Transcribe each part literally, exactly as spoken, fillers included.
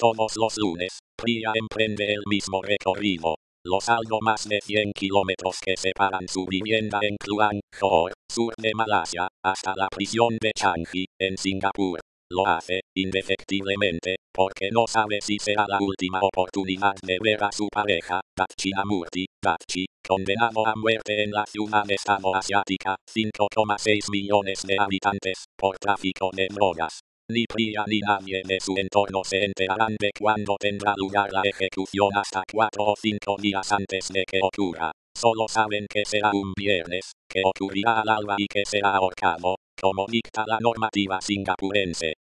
Todos los lunes, Priya emprende el mismo recorrido. Los algo más de cien kilómetros que separan su vivienda en Kluang, Johor, sur de Malasia, hasta la prisión de Changi, en Singapur. Lo hace, indefectiblemente, porque no sabe si será la última oportunidad de ver a su pareja, Dakshinamurti, Dakshi, condenado a muerte en la ciudad-estado asiática, cinco coma seis millones de habitantes, por tráfico de drogas. Ni Priya ni nadie de su entorno se enterarán de cuándo tendrá lugar la ejecución hasta cuatro o cinco días antes de que ocurra. Solo saben que será un viernes, que ocurrirá al alba y que será ahorcado, como dicta la normativa singapurense.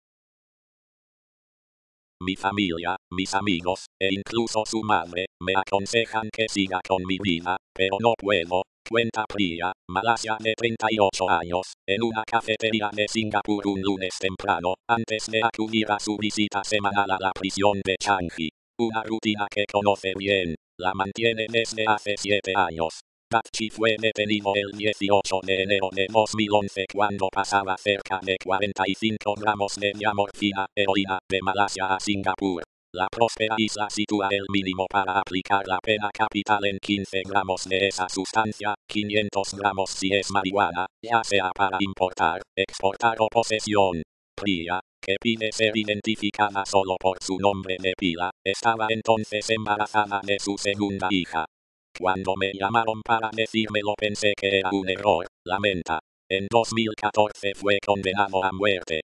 Mi familia, mis amigos, e incluso su madre, me aconsejan que siga con mi vida, pero no puedo, cuenta Priya, Malasia de treinta y ocho años, en una cafetería de Singapur un lunes temprano, antes de acudir a su visita semanal a la prisión de Changi. Una rutina que conoce bien, la mantiene desde hace siete años. Dakshi fue detenido el dieciocho de enero de dos mil once cuando pasaba cerca de cuarenta y cinco gramos de diamorfina, heroína, de Malasia a Singapur. La próspera isla sitúa el mínimo para aplicar la pena capital en quince gramos de esa sustancia, quinientos gramos si es marihuana, ya sea para importar, exportar o posesión. Priya, que pide ser identificada solo por su nombre de pila, estaba entonces embarazada de su segunda hija. Cuando me llamaron para decírmelo pensé que era un error, lamenta. En dos mil catorce fue condenado a muerte.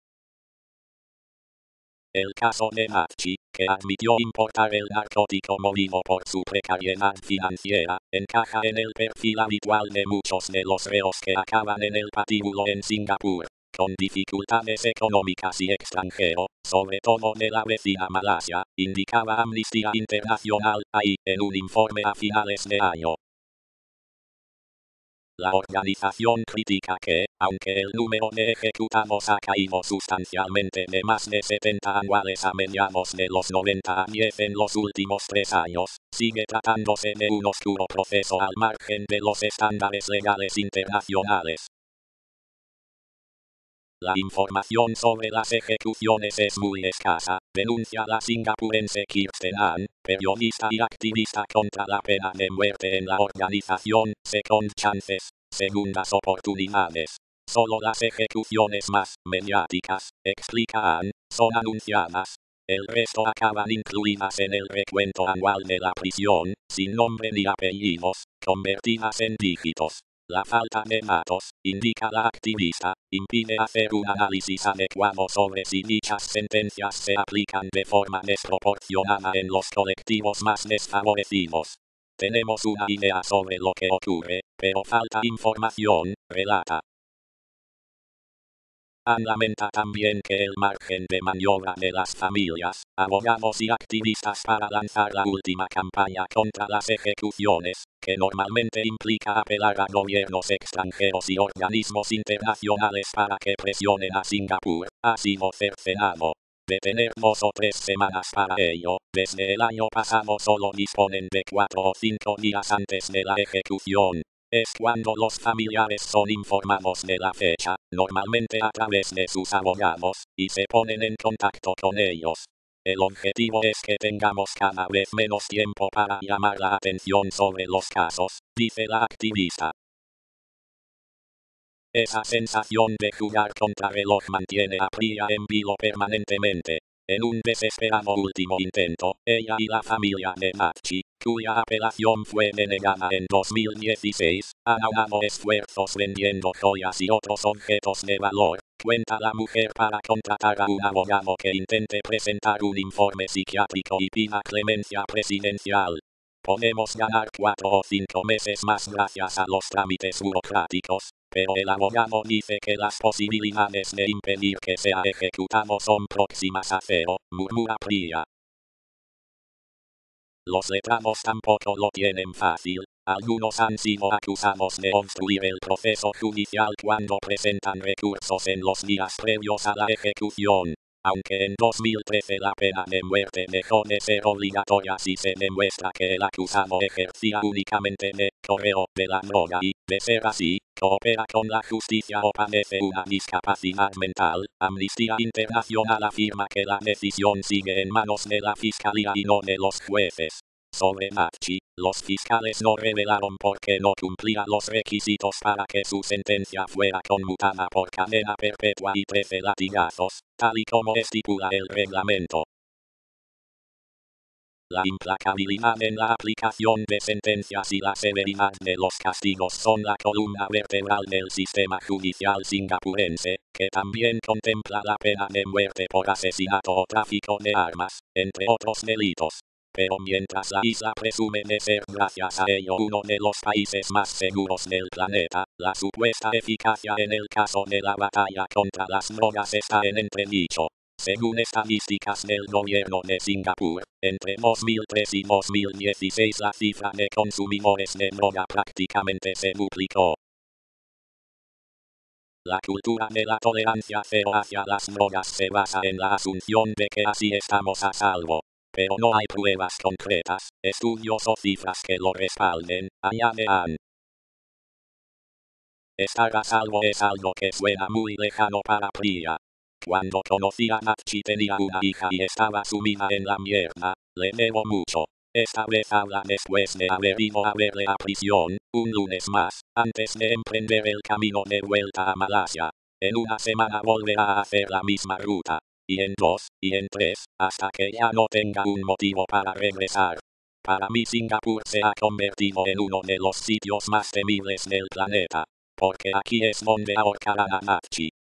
El caso de Dakshi, que admitió importar el narcótico movido por su precariedad financiera, encaja en el perfil habitual de muchos de los reos que acaban en el patíbulo en Singapur, con dificultades económicas y extranjero, sobre todo de la vecina Malasia, indicaba Amnistía Internacional, ahí, en un informe a finales de año. La organización critica que, aunque el número de ejecutados ha caído sustancialmente de más de setenta anuales a mediados de los noventa a diez en los últimos tres años, sigue tratándose de un oscuro proceso al margen de los estándares legales internacionales. La información sobre las ejecuciones es muy escasa, denuncia la singapurense Kirsten An, periodista y activista contra la pena de muerte en la organización Second Chances, segundas oportunidades. Solo las ejecuciones más mediáticas, explica An, son anunciadas. El resto acaban incluidas en el recuento anual de la prisión, sin nombre ni apellidos, convertidas en dígitos. La falta de datos, indica la activista, impide hacer un análisis adecuado sobre si dichas sentencias se aplican de forma desproporcionada en los colectivos más desfavorecidos. Tenemos una idea sobre lo que ocurre, pero falta información, relata. An lamenta también que el margen de maniobra de las familias, abogados y activistas para lanzar la última campaña contra las ejecuciones, que normalmente implica apelar a gobiernos extranjeros y organismos internacionales para que presionen a Singapur, ha sido cercenado. De tener dos o tres semanas para ello, desde el año pasado solo disponen de cuatro o cinco días antes de la ejecución. Es cuando los familiares son informados de la fecha, normalmente a través de sus abogados, y se ponen en contacto con ellos. El objetivo es que tengamos cada vez menos tiempo para llamar la atención sobre los casos, dice la activista. Esa sensación de jugar contra reloj mantiene a Priya en vilo permanentemente. En un desesperado último intento, ella y la familia de Dakshi, cuya apelación fue denegada en dos mil dieciséis, han aunado esfuerzos vendiendo joyas y otros objetos de valor, cuenta la mujer, para contratar a un abogado que intente presentar un informe psiquiátrico y pida clemencia presidencial. Podemos ganar cuatro o cinco meses más gracias a los trámites burocráticos, pero el abogado dice que las posibilidades de impedir que sea ejecutado son próximas a cero, murmura Priya. Los letrados tampoco lo tienen fácil. Algunos han sido acusados de obstruir el proceso judicial cuando presentan recursos en los días previos a la ejecución. Aunque en dos mil trece la pena de muerte dejó de ser obligatoria si se demuestra que el acusado ejercía únicamente de correo de la droga y, de ser así, coopera con la justicia o padece una discapacidad mental, Amnistía Internacional afirma que la decisión sigue en manos de la Fiscalía y no de los jueces. Sobre Macchi, los fiscales no revelaron por qué no cumplía los requisitos para que su sentencia fuera conmutada por cadena perpetua y trece latigazos, tal y como estipula el reglamento. La implacabilidad en la aplicación de sentencias y la severidad de los castigos son la columna vertebral del sistema judicial singapurense, que también contempla la pena de muerte por asesinato o tráfico de armas, entre otros delitos. Pero mientras la isla presume de ser gracias a ello uno de los países más seguros del planeta, la supuesta eficacia en el caso de la batalla contra las drogas está en entredicho. Según estadísticas del gobierno de Singapur, entre dos mil tres y dos mil dieciséis la cifra de consumidores de droga prácticamente se duplicó. La cultura de la tolerancia cero hacia las drogas se basa en la asunción de que así estamos a salvo. Pero no hay pruebas concretas, estudios o cifras que lo respalden, añade Ann. Estar a salvo es algo que suena muy lejano para Priya. Cuando conocí a Macchi tenía una hija y estaba sumida en la mierda, le debo mucho. Esta vez habla después de haber ido a verle a prisión, un lunes más, antes de emprender el camino de vuelta a Malasia. En una semana volverá a hacer la misma ruta. Y en dos, y en tres, hasta que ya no tenga un motivo para regresar. Para mí Singapur se ha convertido en uno de los sitios más temibles del planeta. Porque aquí es donde ahorcarán a Macchi.